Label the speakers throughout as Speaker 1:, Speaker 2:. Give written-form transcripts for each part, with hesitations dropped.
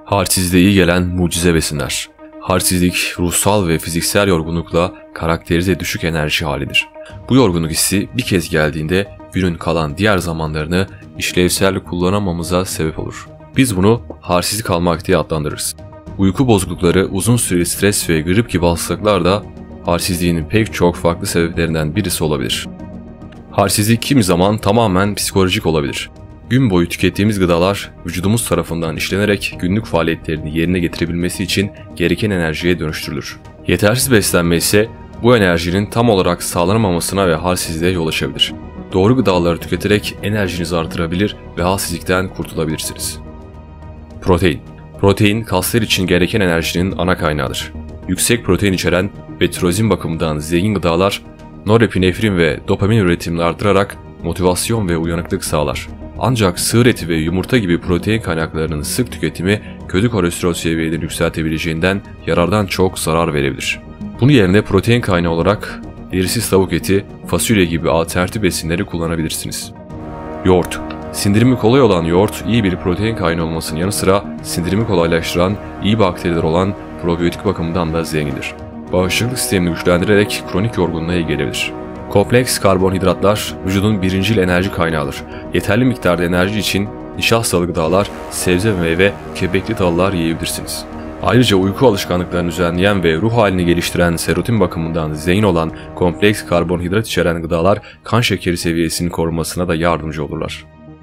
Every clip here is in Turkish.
Speaker 1: Halsizliğe iyi gelen mucize besinler. Halsizlik, ruhsal ve fiziksel yorgunlukla karakterize düşük enerji halidir. Bu yorgunluk hissi bir kez geldiğinde günün kalan diğer zamanlarını işlevsel kullanamamıza sebep olur. Biz bunu halsizlik almak diye adlandırırız. Uyku bozuklukları, uzun süreli stres ve grip gibi hastalıklar da halsizliğin pek çok farklı sebeplerinden birisi olabilir. Halsizlik kimi zaman tamamen psikolojik olabilir. Gün boyu tükettiğimiz gıdalar vücudumuz tarafından işlenerek günlük faaliyetlerini yerine getirebilmesi için gereken enerjiye dönüştürülür. Yetersiz beslenme ise bu enerjinin tam olarak sağlanamamasına ve halsizliğe yol açabilir. Doğru gıdaları tüketerek enerjinizi artırabilir ve halsizlikten kurtulabilirsiniz. Protein. Protein, kaslar için gereken enerjinin ana kaynağıdır. Yüksek protein içeren ve tirozin bakımından zengin gıdalar, norepinefrin ve dopamin üretimini artırarak motivasyon ve uyanıklık sağlar. Ancak sığır eti ve yumurta gibi protein kaynaklarının sık tüketimi kötü kolesterol seviyelerini yükseltebileceğinden yarardan çok zarar verebilir. Bunun yerine protein kaynağı olarak derisiz tavuk eti, fasulye gibi alternatif besinleri kullanabilirsiniz. Yoğurt. Sindirimi kolay olan yoğurt iyi bir protein kaynağı olmasının yanı sıra sindirimi kolaylaştıran iyi bakteriler olan probiyotik bakımından da zengindir. Bağışıklık sistemini güçlendirerek kronik yorgunluğa iyi gelebilir. Kompleks karbonhidratlar vücudun birincil enerji kaynağıdır. Yeterli miktarda enerji için nişastalı gıdalar, sebze ve meyve, kepekli tahıllar yiyebilirsiniz. Ayrıca uyku alışkanlıklarını düzenleyen ve ruh halini geliştiren serotonin bakımından zengin olan kompleks karbonhidrat içeren gıdalar kan şekeri seviyesinin korunmasına da yardımcı olurlar.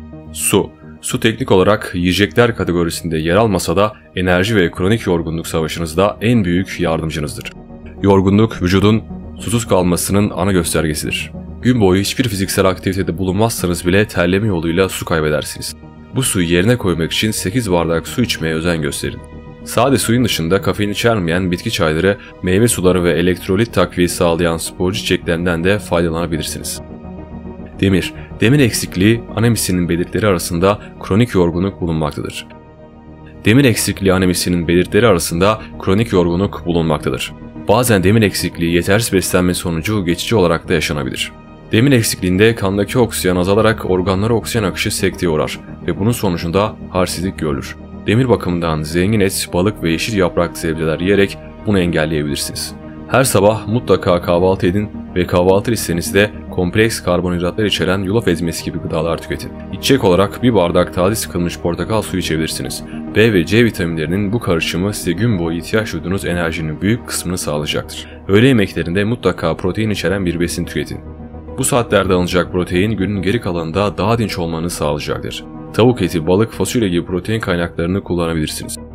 Speaker 1: Su. Su teknik olarak yiyecekler kategorisinde yer almasa da enerji ve kronik yorgunluk savaşınızda en büyük yardımcınızdır. Yorgunluk vücudun susuz kalmasının ana göstergesidir. Gün boyu hiçbir fiziksel aktivitede bulunmazsanız bile terleme yoluyla su kaybedersiniz. Bu suyu yerine koymak için 8 bardak su içmeye özen gösterin. Sade suyun dışında kafein içermeyen bitki çayları, meyve suları ve elektrolit takviyesi sağlayan sporcu içeceklerinden de faydalanabilirsiniz. Demir. Demir eksikliği anemisinin belirtileri arasında kronik yorgunluk bulunmaktadır. Demir eksikliği anemisinin belirtileri arasında kronik yorgunluk bulunmaktadır. Bazen demir eksikliği yetersiz beslenme sonucu geçici olarak da yaşanabilir. Demir eksikliğinde kandaki oksijen azalarak organlara oksijen akışı sekteye uğrar ve bunun sonucunda halsizlik görülür. Demir bakımından zengin et, balık ve yeşil yapraklı sebzeler yiyerek bunu engelleyebilirsiniz. Her sabah mutlaka kahvaltı edin ve kahvaltı listenizde kompleks karbonhidratlar içeren yulaf ezmesi gibi gıdalar tüketin. İçecek olarak bir bardak taze sıkılmış portakal suyu içebilirsiniz. B ve C vitaminlerinin bu karışımı size gün boyu ihtiyaç duyduğunuz enerjinin büyük kısmını sağlayacaktır. Öğle yemeklerinde mutlaka protein içeren bir besin tüketin. Bu saatlerde alınacak protein günün geri kalanında daha dinç olmanızı sağlayacaktır. Tavuk eti, balık, fasulye gibi protein kaynaklarını kullanabilirsiniz.